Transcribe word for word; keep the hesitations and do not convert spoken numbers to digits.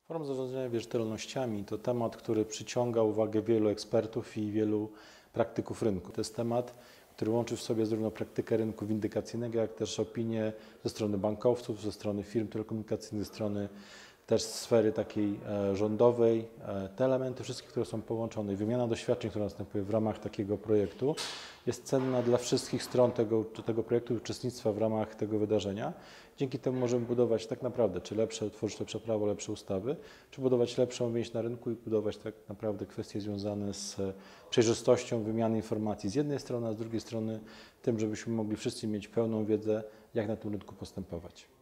Forum zarządzania wierzytelnościami to temat, który przyciąga uwagę wielu ekspertów i wielu praktyków rynku. To jest temat, który łączy w sobie zarówno praktykę rynku windykacyjnego, jak też opinie ze strony bankowców, ze strony firm telekomunikacyjnych, ze strony też sfery takiej e, rządowej. E, te elementy wszystkie, które są połączone i wymiana doświadczeń, która następuje w ramach takiego projektu, jest cenna dla wszystkich stron tego, tego projektu i uczestnictwa w ramach tego wydarzenia. Dzięki temu możemy budować tak naprawdę, czy lepsze, tworzyć lepsze prawo, lepsze ustawy, czy budować lepszą więź na rynku i budować tak naprawdę kwestie związane z przejrzystością wymiany informacji z jednej strony, a z drugiej strony tym, żebyśmy mogli wszyscy mieć pełną wiedzę, jak na tym rynku postępować.